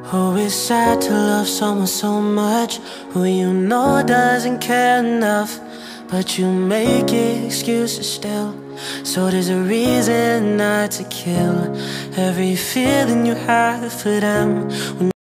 Oh, it's sad to love someone so much who you know doesn't care enough, but you make excuses still. So there's a reason not to kill every feeling you have for them.